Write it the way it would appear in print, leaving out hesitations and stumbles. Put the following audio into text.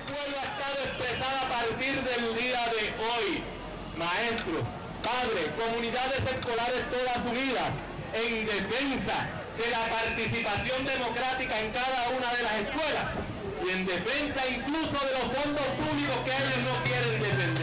pueblo ha estado expresada a partir del día de hoy. Maestros, padres, comunidades escolares todas unidas en defensa de la participación democrática en cada una de las escuelas y en defensa incluso de los fondos públicos que ellos no quieren defender.